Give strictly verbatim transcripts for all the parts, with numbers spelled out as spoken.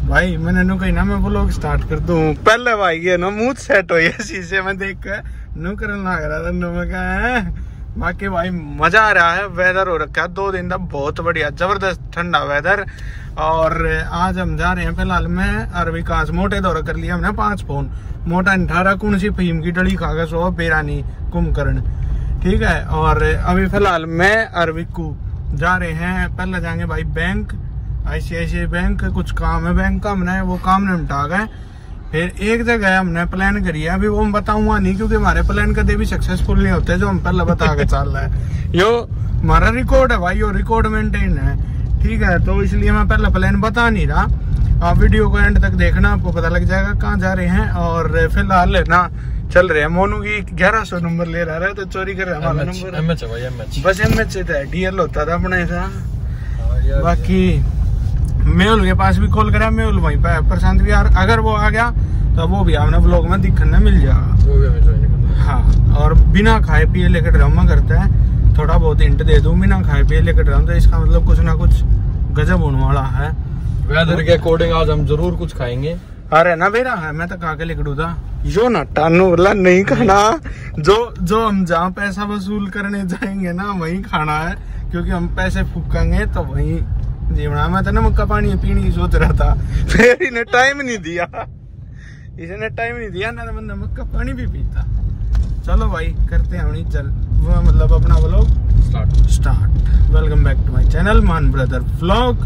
भाई मैंने नु कही ना मैं व्लॉग स्टार्ट कर दूं पहले भाई ये ना मुंह सेट हो गया शीशे में देख कर नु करन लग रहा था नु में कहा बाकी भाई मजा आ रहा है। वेदर हो रखा है दो दिन तक बहुत बढ़िया जबरदस्त ठंडा वेदर। और आज हम जा रहे हैं फिलहाल मैं और विकास मोटे दौरा कर लिया हमने पांच फोन मोटा अठारह कौन सी फीम की डली खा गया सो बेरानी कुंभकर्ण ठीक है। और अभी फिलहाल मैं और विक्कू जा रहे हैं पहले जाएंगे भाई बैंक आईसीआईसीआई बैंक कुछ काम है बैंक का हमने वो काम निपटा गए। फिर एक जगह हमने प्लान करी है अभी वो हम बताऊंगा नहीं क्योंकि हमारे प्लान कभी भी सक्सेसफुल नहीं होते जो हम पहले बता के चल रहे हैं। यो हमारा रिकॉर्ड है भाई यो रिकॉर्ड मेंटेन है ठीक है। तो इसलिए मैं पहले प्लान बता नहीं रहा आप वीडियो को एंड तक देखना आपको पता लग जाएगा कहाँ जा रहे हैं। और फिलहाल ना चल रहे हैं मोनू की ग्यारह सौ नंबर ले रहा है तो चोरी कर रहा है नंबर बस एम एच से डीएल होता था अपने ऐसा। बाकी मेहुल के पास भी कॉल करा मेहुल वहीं पे प्रशांत भी यार अगर वो आ गया तो वो भी आपने ब्लॉग में दिखने मिल जाएगा। हाँ और बिना खाए पिए लेकर ड्रामा करता है थोड़ा बहुत हिंट दे दूं बिना खाए पिए लेकर ड्रामा तो इसका मतलब कुछ ना कुछ गजब होने वाला है। वेदर के अकॉर्डिंग आज हम जरूर कुछ खाएंगे। अरे ना बेरा है मैं तो खा के लिख दूँ यो ना टानू वाला नहीं खाना जो जो हम जहाँ पैसा वसूल करने जाएंगे ना वही खाना है क्योंकि हम पैसे फूकेंगे तो वही जीवना। मैं तो ना मक्का पानी पीने की सोच रहा था फिर इन्हें टाइम नहीं दिया इसने टाइम नहीं दिया ना बंदा मक्का पानी भी पीता। चलो भाई करते हैं अपनी चल वो मतलब अपना vlog start start. Welcome back to my channel Maan brother vlog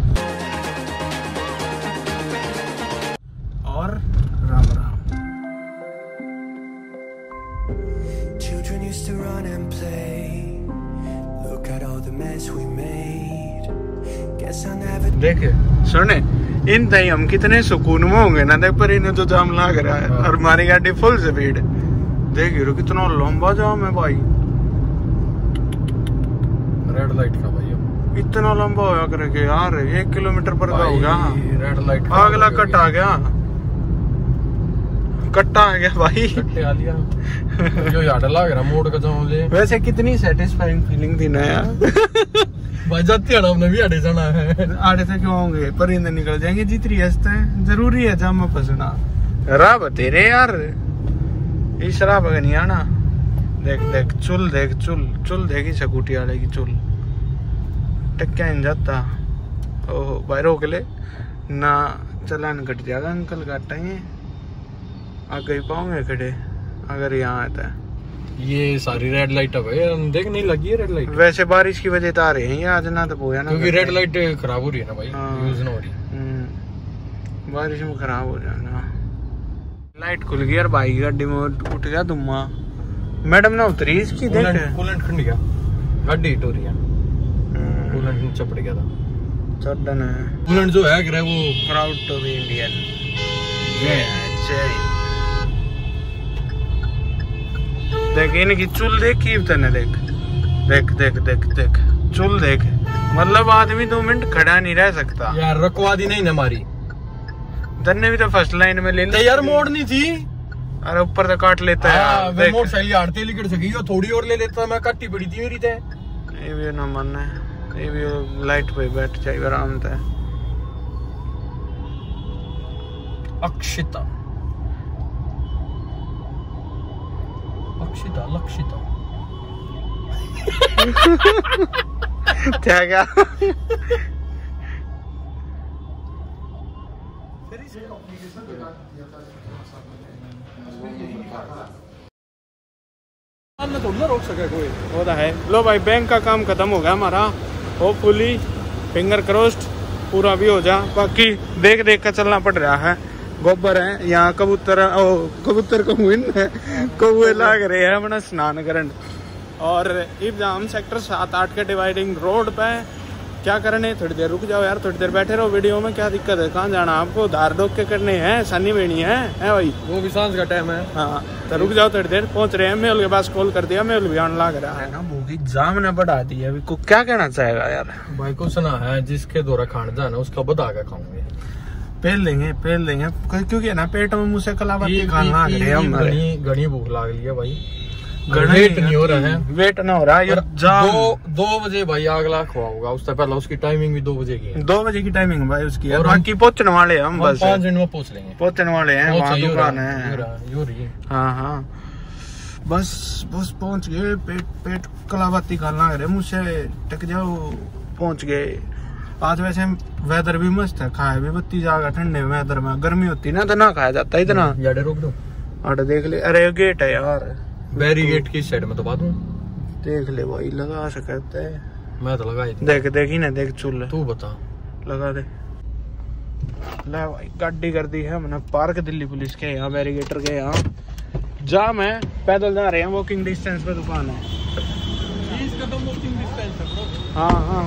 और Ram Ram. Children used to run and play. Look at all the mess we made. Guess I never. देखे सुने इन तई हम कितने सुकून में होंगे ना देख पर इन्हें तो जाम लग रहा है और हमारी गाड़ी फुल स्पीड देख रो कितना लंबा जाम है भाई रेड लाइट का भाई इतना लंबा होया करके यार एक किलोमीटर पर का हो गया रेड लाइट अगला कट आ गया कट्टा आ गया भाई कट्टे आ लिया जो यार लग रहा मोड़ का जाऊं ले। वैसे कितनी सेटिस्फाइंग फीलिंग थी ना यार भाई जाते हैं हमने भी आड़े जाना है आड़े से क्यों होंगे पर इधर निकल जाएंगे जितनी हंसते हैं जरूरी है जाम में फंसना राब तेरे यार इस शराब का नहीं आना। देख देख चुल देख चुल चुल देखी सकूटी वाले की चुल टक्या इन जाता ओहो भाई रोक ले ना चलान कट जाएगा अंकल काटेंगे आगे पाओगे खड़े अगर यहाँ आता है। ये सारी रेड लाइट है भाई देख नहीं लगी है रेड लाइट वैसे बारिश की वजह से आ रहे हैं ये आज ना तो पोया ना क्योंकि रेड लाइट खराब हो रही है ना भाई यूज ना हो रही बारिश में खराब हो जाना। लाइट खुल गई यार भाई गाड़ी में उठ गया धुआं मैडम ना उतरी इसकी देख कूलेंट खंड गया गाड़ी हिट हो रही है कूलेंट चपड़ गया था चढ़ना है कूलेंट जो है वो प्राउड टू बी इंडियन देख इनकी चुल देख की तने देख देख देख देख देख चुल देख मतलब आदमी दो मिनट खड़ा नहीं रह सकता यार रखवा दी नहीं हमारी तन्ने भी तो फर्स्ट लाइन में ले यार मोड़ नहीं थी अरे ऊपर तो काट लेता है मोटरसाइकिल आड़ते लिकड़ सकी थोड़ी और ले लेता मैं काटी पड़ी थी मेरी ते ये भी ना मन है ये भी लाइट पे बैठ जाए आराम से। अक्षिता अक्षिता लक्षिता क्या क्या थोड़ा रोक सके कोई वो तो है। लो भाई बैंक का काम खत्म हो गया हमारा होपफुली फिंगर क्रॉस्ड पूरा भी हो जा बाकी देख देख कर चलना पड़ रहा है। गोबर है यहाँ कबूतर कबूतर कौए कौए लाग रहे हैं अपना स्नान करन। और इब्जाम सेक्टर सात आठ के डिवाइडिंग रोड पे क्या करने थोड़ी देर रुक जाओ यार थोड़ी देर बैठे रहो वीडियो में क्या दिक्कत है कहाँ जाना आपको धार डोक के करने हैं सन्नी बेनी है, है भाई वो भी सांझ का टाइम है। हाँ तो रुक जाओ थोड़ी देर पहुंच रहे हैं। मेहुल के पास कॉल कर दिया मेहुल भी आने लग रहा है ना भूखी जाम ने बढ़ा दी है अभी को क्या कहना चाहेगा यार भाई को सुना है जिसके द्वारा खाना जाना उसका बता के खाऊंगे पेल लेंगे पेल लेंगे क्योंकि ना पेट में मुझसे कलावती खाना घनी घनी भूख लाग ली है भाई वेट नहीं हो रहा है, वेट ना हो रहा है। दो दो बजे भाई अगला खुआ होगा, उससे पहले उसकी टाइमिंग भी दो बजे की है। दो बजे की टाइमिंग भाई उसकी, और बाकी पहुंचने वाले हैं हम, बस पाँच मिनट में पहुंच लेंगे। पहुंचने वाले हैं, वहाँ दुकान है। यूं रही। हाँ हाँ बस बस पहुंच गए। पेट पेट कलाबाती खाना है मुझसे, टक जाओ पहुंच गए। आज वैसे वेदर भी मस्त है, खाए भी बत्ती जाएगा ठंडे वेदर में। गर्मी होती ना तो ना खाया जाता इतना। याडे रोक दो, अरे देख ले, अरे गेट है यार, बैरिगेट की साइड में दबा दूं। देख ले भाई, लगा सकते है। मैं तो लगा ही थी। देख देखी ना, देख चूल्हे, तू बता। लगा दे। ले भाई गाड़ी कर दी है हमने पार्क, दिल्ली पुलिस के यहाँ बैरिगेटर के यहाँ। जाम है, पैदल जा रहे हैं, वॉकिंग डिस्टेंस पे दुकान है। इसका तो वॉकिंग डिस्टेंस है ब्रो। हाँ हाँ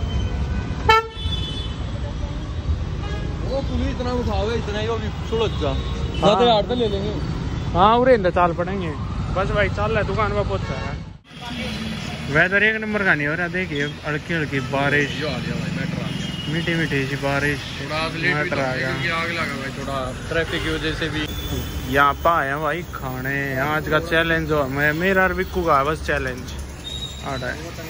वो पुलिस इतना उठावे, इतना ही अभी सुलझ जा। ज्यादा यार तो ले लेंगे। हाँ उरे चाल पड़ेंगे। बस भाई चल रहा है, दुकान पर पहुंचा है। वेदर एक नंबर का नहीं हो रहा, देखिए हल्की हल्की बारिश, मीठी मीठी सी बारिश। थोड़ा आग लगा भाई, थोड़ा ट्रैफिक की वजह से भी। यहाँ पे आए भाई खाने। आज का चैलेंज हो मैं मेरा और बिक्कू का बस चैलेंज आ रहा है।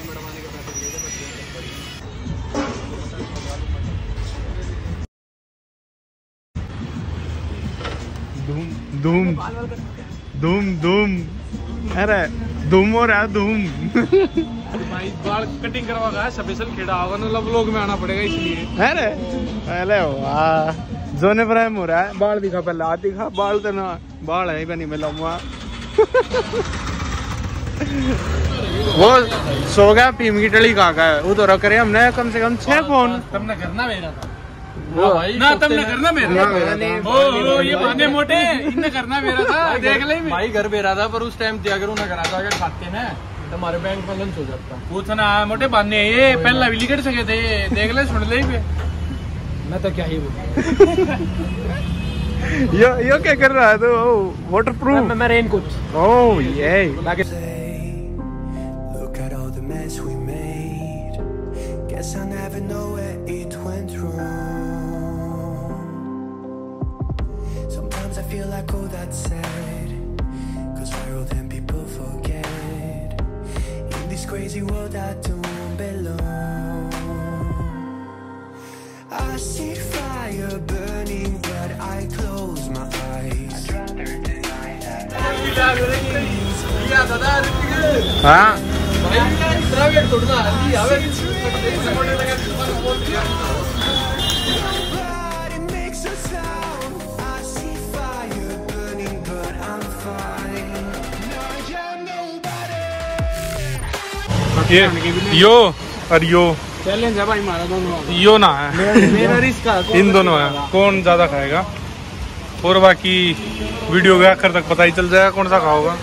धूम धूम धूम धूम, अरे धूम हो रहा धूम। भाई बाल कटिंग करवा स्पेशल खेड़ा होगा ना, व्लॉग में आना पड़ेगा इसलिए। अरे पहले वाह जोने प्राइम हो रहा है। बाल दिखा पहले, हाथ दिखा, बाल तो ना बाल है ही नहीं मिला हुआ। वो सो गया पीम की टली का है वो तो रख रहे हमने कम से कम छह फोन। तुमने करना मेरा था वो ना, तुमने करना मेरा। ओ ये बहाने मोटे, इनने करना मेरा था। देख ले भाई, घर मेरा था पर उस टाइम अगर उन्हें करा था, अगर खाते ना हमारे बैंक में लंच हो जाता। पूछना मोटे बहाने, ये पहला भी लिख सके थे। देख ले, सुन ले। मैं तो क्या ही बोलूं। यो यो क्या कर रहा है तो वाटर प्रूफ। मैं रेन कोट। ओह ये Look at all the mess we made. Guess I never know where it went wrong. Sometimes I feel like oh that's sad, 'cause viral then people forget. In this crazy world I don't belong. I see fire burning but I close my eyes. हाँ ये यो और यो challenge है भाई हमारा दोनों। यो ना है, मेरा रिस्क है। इन दोनों है कौन ज्यादा खाएगा, और बाकी वीडियो के आखिर तक पता ही चल जाएगा कौन सा खाओगा।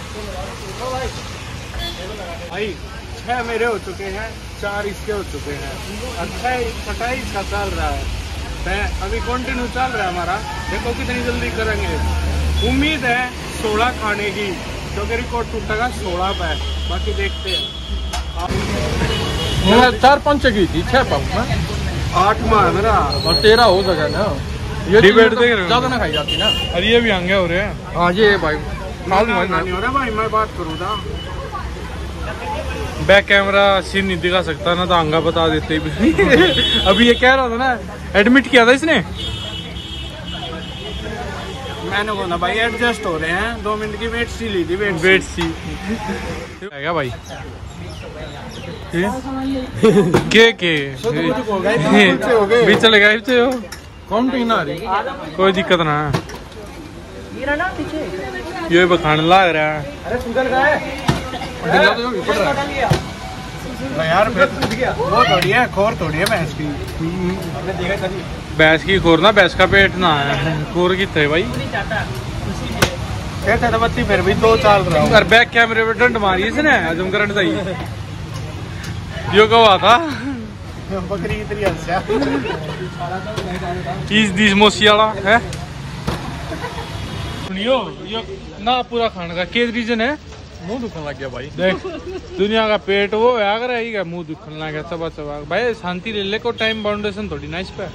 भाई छह मेरे हो चुके हैं, चार इसके हो चुके हैं, अच्छा छठा इसका चल रहा है। अभी कंटिन्यू चल रहा है हमारा। देखो कितनी जल्दी करेंगे। उम्मीद है सोलह खाने की, क्योंकि रिकॉर्ड टूटेगा सोलह पे। बाकी देखते हैं। चार पाँच की थी, छह पाँच आठ में मेरा और तेरह हो सका ना। ये डिबेट देख रहे हो, ज्यादा ना खाई जाती ना। अरे ये भी आंगे हो रहे हैं। हाँ ये भाई नहीं हो रहा भाई, मैं बात करूँ था बैक कैमरा सीन नहीं दिखा सकता ना, तो आंगा बता देते ही। अभी ये कह रहा था ना, एडमिट किया था इसने। मैंने बोला भाई एडजस्ट हो रहे हैं, दो मिनट की वेट सी ली थी। वेट वेट सी आएगा भाई के के भी चलेगा हो कौन पीना आ रही, कोई दिक्कत ना है। ये बखाने लग रहा है। अरे सुगल का है यार, वो थोड़ी है, खोर थोड़ी है भैंस की। भैंस की खोर ना, भैंस का पेट ना है, खोर कितने भाई कहते तो बत्ती फिर भी दो चाल रहा हूँ। बैक कैमरे पे डंड मारी इसने, हजम करंट सही यो कहा था बकरी इतनी हंसा इस दिस मोसियाला है। सुनियो यो ना पूरा खाने का के रीजन है, मुंह दुखने लग गया भाई। देख दुनिया का पेट वो है, अगर आएगा मुंह दुखने लग गया चबा चबा। भाई शांति ले ले को, टाइम बाउंडेशन थोड़ी ना इस पे।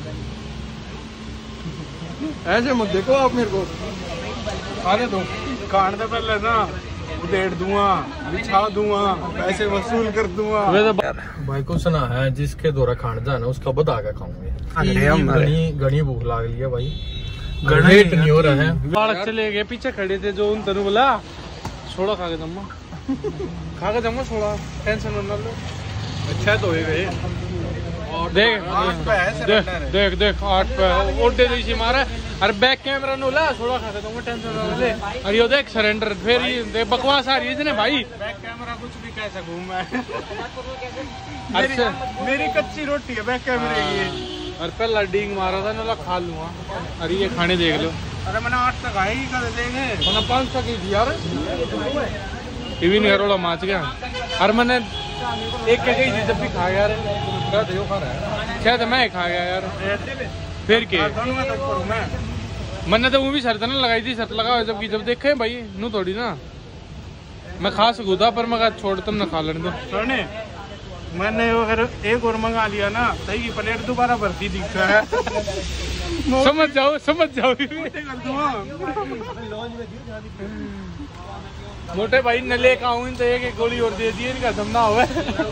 ऐसे मत देखो आप मेरे को, आने दो। खाने से पहले ना उधेड़ दूंगा, बिछा दूंगा, पैसे वसूल कर दूंगा। भाई को सुना है जिसके द्वारा खाने जाना उसका बता के खाऊंगे। घनी घनी भूख लाग रही है भाई, वेट नहीं हो रहा है। बालक चले गए पीछे खड़े थे जो उन तनु बोला छोड़ा खा के जम्मा खा के जम्मा छोड़ा, टेंशन मत लो। अच्छा तो हो गए। देख देख देख देख आठ पे उल्टे दिशा मारा अरे बैक कैमरा नोला थोड़ा खा के तुम टेंशन ना ले। अरे यो देख सरेंडर फिर ये बकवास आ रही है ना भाई। बैक कैमरा कुछ भी कह सकूं मैं। अच्छा मेरी कच्ची रोटी है बैक कैमरे की। और पहला डींग मारा था नोला खा लूंगा। अरे ये खाने देख लो। अरे मैंने आठ तक आई कर देंगे मैंने पाँच तक ही दिया टीवी नहीं करोड़ा माच गया। और मैंने एक के गई थी जब भी खा गया शायद मैं खा गया यार। फिर के मैंने तो वो भी शर्त ना लगाई थी, शर्त लगा जब जब देखे भाई नू थोड़ी ना मैं खा सकूँ था पर मैं छोड़ तुम ना खा लेने दो। मैंने अगर एक और मंगा लिया ना सही की प्लेट दोबारा भरती दिखता है। समझ जाओ समझ जाओ मोटे भाई न लेकर आऊँ तो एक एक गोली और दे दी इनका समझना हुआ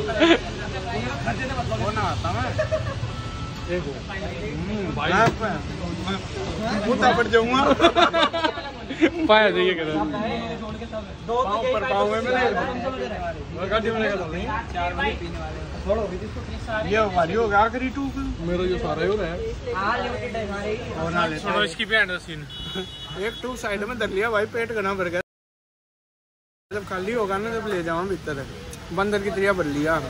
पड़ जाऊंगा पाया जाइए कर ये हमारी होगा आखिरी टू मेरा जो सारा हो रहा है। छोड़ो इसकी भी सीन एक टू साइड में धर लिया भाई, पेट गना भर गया। जब खाली होगा ना जब ले जाऊँ भीतर बंदर की तरह भर लिया।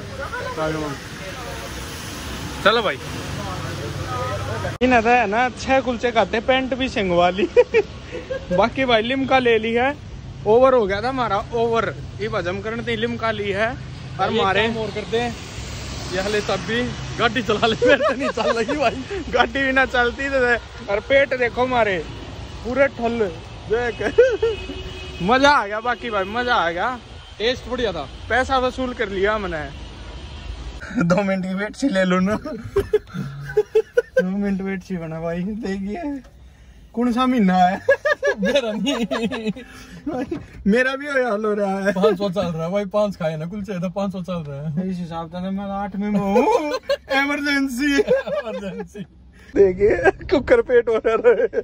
चलो भाई इन है ना छह कुलचे खाते पेंट भी सिंग वाली। बाकी भाई लिमका ले ली है, ओवर हो गया था हमारा ओवर ये हजम करने थी लिमका ली है। और मारे और करते हैं ये हले सब भी गाड़ी चला ले तो नहीं चल रही भाई, गाड़ी भी ना चलती तो। और पेट देखो मारे पूरे ठुल देख मजा आ गया। बाकी भाई मजा आ गया, टेस्ट बढ़िया था, पैसा वसूल कर लिया मैंने। दो मिनट की वेट सी ले लो ना। दो मिनट वेट सी बना भाई। देखिए कौन सा महीना है। मेरा नहीं मेरा भी हाल हो रहा है। पाँच सौ चल रहा है भाई, पाँच खाए ना कुलचे तो पाँच सौ चल रहा है। इस हिसाब से मैं आठ में हूँ। इमरजेंसी इमरजेंसी देखिए कुकर पेट हो रहा है।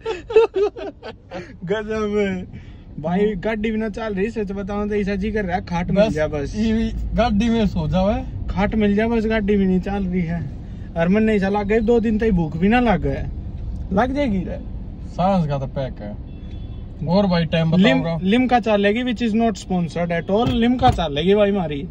गजब भाई गाड़ी भी ना चल रही सच बताऊं तो ऐसा जी कर रहा है खाट मिल जा बस गाड़ी में सो जाओ खाट मिल जा बस। गाड़ी भी नहीं चल रही है और मन नहीं चला गए दो दिन तक भूख भी ना लग गए लग जाएगी रे। सांस का तो पैक है। और भाई टाइम बताऊंगा लिम, लिमका चलेगी which is not sponsored at all. Limca चलेगी भाई हमारी।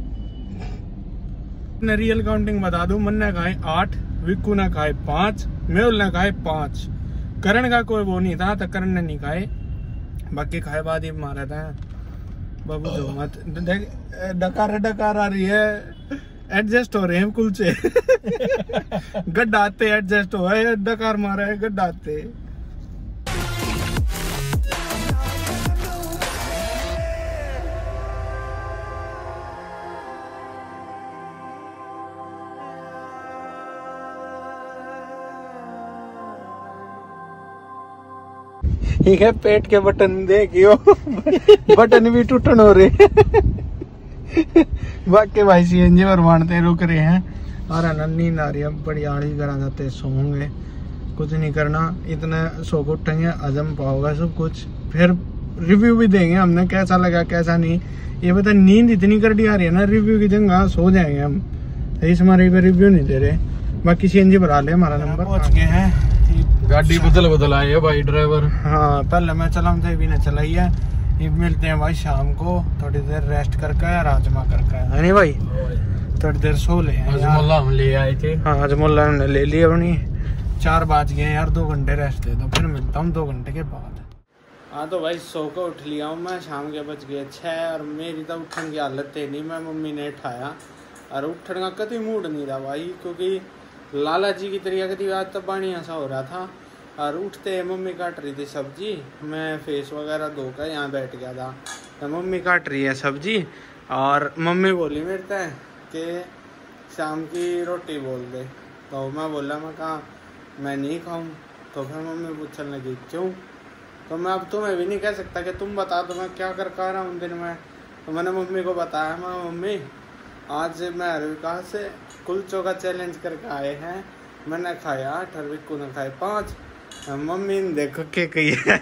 रियल काउंटिंग बता दूं, मन ने खाए आठ, विक्कू ने खाए पांच, मेहुल ने खाए पांच, करण का कोई वो नहीं था तो करण ने नहीं खाए। बाकी खाए बाद ही मारा था बाबू जो मत देख डकार डकार आ रही है। एडजस्ट हो रहे हैं कुलचे। गड्ढा आते एडजस्ट हो है, डकार मारा है गड्ढा आते। ठीक है पेट के बटन देखियो। बटन भी टूटन हो रहे। बाकी भाई सीएनजी पर मानते रुक रहे हैं और नींद आ रही है बड़ी आड़ी करा जाते सोंगे कुछ नहीं करना। इतना सो को उठेंगे हजम पाओगा सब कुछ, फिर रिव्यू भी देंगे हमने कैसा लगा कैसा नहीं। ये बता नींद इतनी कर दी आ रही है ना, रिव्यू की जगह सो जाएंगे हम, इस हमारे पे रिव्यू नहीं दे रहे। बाकी सीएनजी भरा ले, हमारा नंबर पहुंच गए हैं। गाड़ी बदल बदल आई है भाई ड्राइवर। हाँ पहले मैं चलाऊं थे भी ना चलाई है। ये मिलते हैं भाई शाम को थोड़ी देर रेस्ट करके राजमा करके है नहीं भाई, थोड़ी देर सो ले। हजमुल्ला हम ले आए थे। हाँ हजमुल्ला ने ले लिया अपनी। चार बज गए यार, दो घंटे रेस्ट दे दो फिर मिलता हूँ दो घंटे के बाद। हाँ तो भाई सो को उठ लिया हूँ मैं, शाम के बज गए छः और मेरी तो उठने की हालत है नहीं। मैं मम्मी ने उठाया और उठने का कभी मूड नहीं था भाई, क्योंकि लाला जी की तरीका कभी आज तो बढ़िया सा हो रहा था। और उठते मम्मी काट रही थी सब्जी, मैं फेस वगैरह धोकर यहाँ बैठ गया था तो मम्मी काट रही है सब्जी। और मम्मी बोली मेरे से कि शाम की रोटी बोल दे, तो मैं बोला मैं कहा मैं नहीं खाऊं। तो फिर मम्मी पूछने लगी क्यों, तो मैं अब तुम्हें भी नहीं कह सकता कि तुम बता दो मैं क्या कर पा रहा हूँ दिन में। तो मैंने मम्मी को बताया, मैं मम्मी आज मैं और विकास से कुलचों का चैलेंज करके आए हैं। मैंने खाया आठ और विक्कू ने खाए पाँच। मम्मी ने देखो के कही है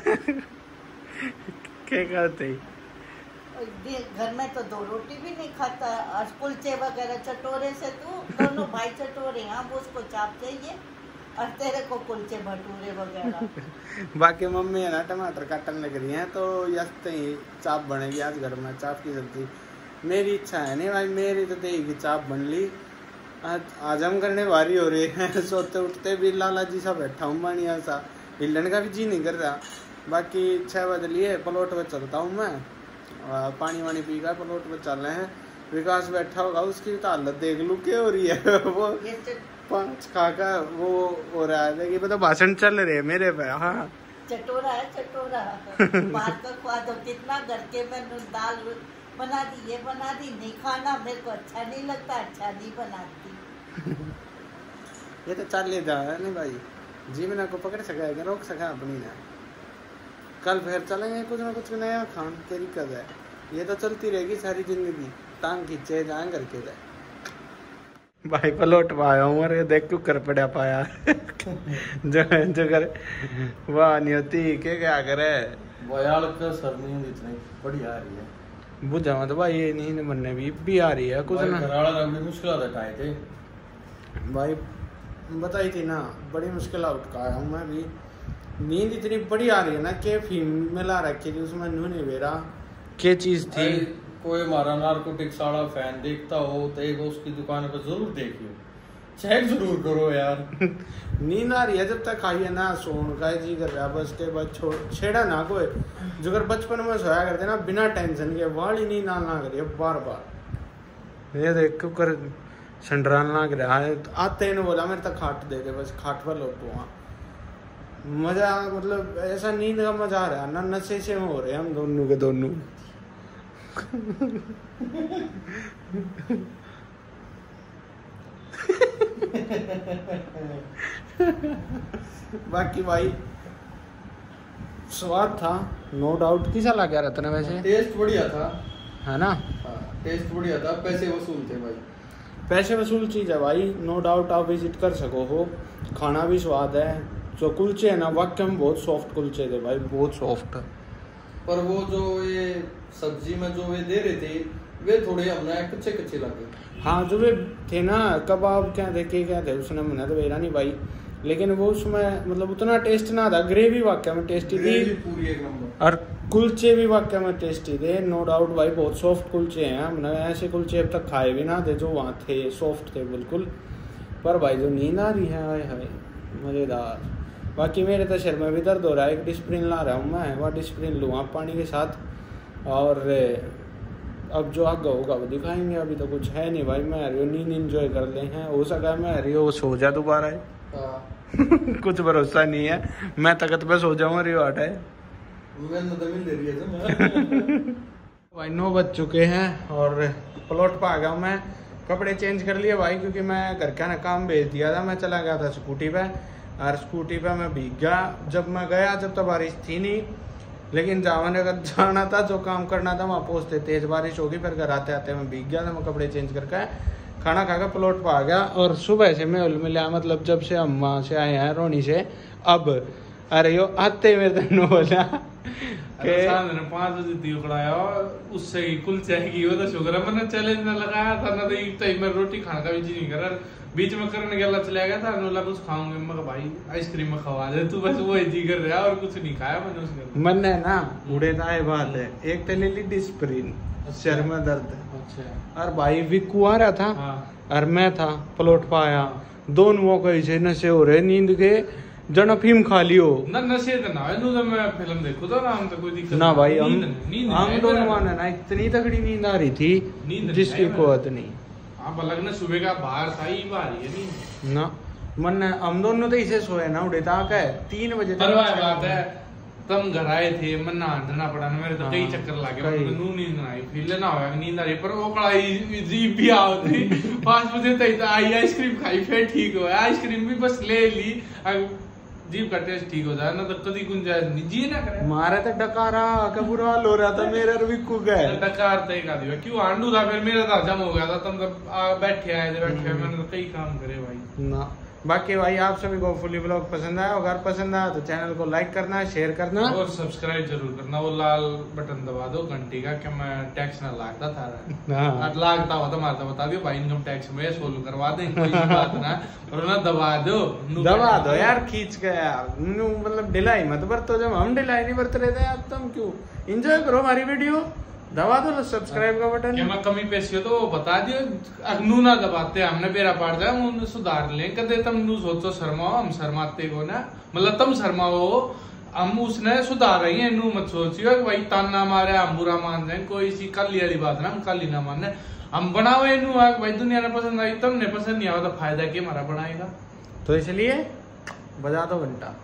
क्या करते घर में तो दो रोटी भी नहीं खाता, और कुलचे वगैरह चटोरे से तू दोनों भाई चटोरे, हाँ वो उसको चाप चाहिए और तेरे को कुलचे भटूरे वगैरह। बाकी मम्मी है ना टमाटर काटने लग रही है, तो यस्ते ही चाप बनेगी आज घर में, चाप की सब्जी। मेरी इच्छा है नहीं भाई, मेरी तो दही की चाप बन ली। आज आजम करने वारी हो रही है, सोते उठते भी लाला जी सा बैठा हूँ बढ़िया सा, हिलने का भी जी नहीं कर रहा। बाकी छः बज लिए, पलोट पर चलता हूँ मैं, पानी वानी पी कर पलोट पर चल रहे हैं। विकास बैठा होगा, उसकी तो हालत देख लू क्या हो रही है वो पाँच खाकर वो हो रहा है कि मतलब भाषण चल रहे मेरे पे। हाँ चटोरा है चटोरा बाहर का खवा दो कितना, घर के मैंने दाल बना दी, ये बना दी, नहीं खाना मेरे को अच्छा नहीं लगता, अच्छा नहीं बनाती। ये तो चल जा नहीं भाई, जीवना को पकड़ सका है, रोक सका अपनी ना। कल फिर चलेंगे कुछ ना कुछ नया खान तेरी कद है, ये तो चलती रहेगी सारी जिंदगी, टांग खींचे जाए घर के जाए। भाई पलोट पाया हूँ और ये देख क्यों कर पड़ा पाया जो जो कर वाह नहीं होती के क्या करे बयाल का सरनी इतनी बढ़िया आ रही है, बुझा मत भाई ये नहीं बनने भी भी आ रही है कुछ ना। मुश्किल आए थे भाई बताई थी ना, बड़ी मुश्किल उठ का आया हूँ मैं भी। नींद इतनी बड़ी आ रही है ना कि फीम मिला रखी थी उसमें नू नहीं बेरा क्या चीज थी। कोई हमारा नारकोटिक्स वाला फैन देखता हो तो एक उसकी दुकान पर जरूर देखियो, चेक जरूर करो यार। नींद आ रही है जब तक खाइए ना, सोन का जी कर रहा बस के बाद छोड़ छेड़ा ना कोई। जो अगर बचपन में सोया करते ना बिना टेंशन के, वाली नींद ना करिए बार बार। ये देख कर संडरान लग रहा है, आते ही बोला मेरे तक खाट दे दे, बस खाट पर लौटू। वहाँ मजा मतलब ऐसा नींद का मजा आ रहा है ना, नशे से हो रहे हम दोनों के दोनों। बाकी भाई स्वाद था नो डाउट। किसा लगा रहा था ना वैसे? टेस्ट बढ़िया था है ना? टेस्ट बढ़िया था, पैसे वसूल थे भाई। पैसे वसूल चीज है भाई, नो डाउट। आप विजिट कर सको हो, खाना भी स्वाद है। जो कुलचे है ना वाकई में बहुत सॉफ्ट कुलचे थे भाई, बहुत सॉफ्ट। पर वो जो ये सब्जी में जो वे दे रहे थे वे थोड़े हमने कच्चे कच्चे लगे। हाँ जो वे थे ना कबाब क्या थे क्या थे उसने मैंने तो वेरा नहीं भाई, लेकिन वो उसमें मतलब उतना टेस्ट ना था। ग्रेवी वाकई में टेस्टी थी पूरी एक नंबर, और कुलचे भी वाकई में टेस्टी थे नो डाउट भाई। बहुत सॉफ्ट कुलचे हैं, हमने ऐसे कुलचे अब तक खाए भी ना थे जो वहाँ थे, सॉफ्ट थे बिल्कुल। पर भाई जो नींद आ रही है हाय हाय मज़ेदार। बाकी मेरे तो सिर में भी दर्द हो रहा है, एक डिस्प्रिन ला रहा हूँ मैं, वह डिस्प्रिन लूँ आप पानी के साथ। और अब जो आगे होगा वो दिखाएंगे, अभी तो कुछ है नहीं भाई। मैं हरियो नींद इंजॉय कर ले हैं, हो सका मैं हरियो सो जा दोबारा है। कुछ भरोसा नहीं है, मैं तकत पे सो जाऊँ हरियो हट है। भाई नौ बज चुके हैं और प्लॉट पर आ गया मैं। कपड़े चेंज कर लिए भाई, क्योंकि मैं घर का ना काम भेज दिया था। मैं चला गया था स्कूटी पे, और स्कूटी पे मैं भीग गया। जब मैं गया जब तो बारिश थी नहीं, लेकिन जाने का जाना था, जो काम करना था वहाँ पहुँचते तेज बारिश होगी। फिर घर आते आते मैं भीग गया था। मैं कपड़े चेंज करके खाना खा कर प्लॉट पर आ गया। और सुबह से मैं उल मिला, मतलब जब से हम वहाँ से आए हैं रोनी से, अब अरे यो आते मेरे तो बोला पाँच बजे दी उकड़ाया उससे ही कुल चाहिए वो तो शुक्र है मैंने चैलेंज में लगाया था ना, तो एक टाइम में रोटी खाने का भी जी नहीं करा। बीच में करने गया चला गया था, बोला कुछ खाऊंगे, मैं भाई आइसक्रीम में खवा दे तू, बस वो जी कर रहा और कुछ नहीं खाया मैंने उसने। मन है ना उड़े दाए बात है, एक तो ले ली डिस्प्रिन, सिर में दर्द। अच्छा। और भाई विक्कू आ रहा था। हाँ। और मैं था प्लॉट पर आया, दोनों को ऐसे नशे हो रहे नींद के, जन फीम खा लियो ना नशे तो ना है। मैं फिल्म देखो तो आराम से कोई दिक्कत ना भाई। हम नींद हम दोनों माने ना इतनी तगड़ी नींद आ रही थी जिसकी कोत नहीं। हाँ अलग ना सुबह का बाहर था ही बाहर है ना मन हम दोनों तो इसे सोए ना उड़े था क्या तीन बजे तक बात है। तुम घर आए थे, मन ना अंधना पड़ा ना, मेरे तो कई चक्कर लागे, नू नींद ना आई, फिर ना होगा नींद आ रही, पर वो कड़ाई जीप भी आओ थी। पाँच बजे तक आई आइसक्रीम खाई, फिर ठीक हो आइसक्रीम भी बस ले ली। जीभ का टेस्ट ठीक हो जाए ना तो कभी गुंजाइश नहीं जी ना करे मारे तो डकारा का बुरा हाल हो रहा था मेरा विक्कू का डकार तय का दिया क्यों आंडू था फिर मेरा था जम हो गया था तुम तो बैठे आए थे बैठे मैंने तो कई काम करे भाई ना। बाकी भाई आप सभी को फुली ब्लॉग पसंद आया, अगर पसंद आया तो चैनल को लाइक करना है, शेयर करना और सब्सक्राइब जरूर करना। वो लाल बटन दबा दो घंटी का कि मैं टैक्स ना लागता था हाँ। लागता हो तो मारता बता दियो भाई इनकम टैक्स में सोल्व करवा दे कोई बात ना और ना दबा दो दबा दो यार खींच के यार मतलब ढिलाई मत बरतो, जब हम ढिलाई नहीं बरत रहे थे यार तुम क्यों एंजॉय करो हमारी वीडियो। दबा दो सब्सक्राइब का बटन। मैं कमी पेशी हो तो वो बता दियो अग्नू ना दबाते हमने बेरा पाड़ जाए उन्हें सुधार ले कदे तुम नू सोचो शर्माओ हम शर्माते को ना मतलब तुम शर्माओ हम उसने सुधार रही है नू मत सोचियो भाई ताना मारे हम बुरा मान जाए कोई सी काली वाली बात ना हम काली ना माने हम बनाओ नू भाई दुनिया ने पसंद आई तुमने पसंद नहीं आया तो फायदा क्या हमारा बनाएगा। तो इसलिए बजा दो घंटा।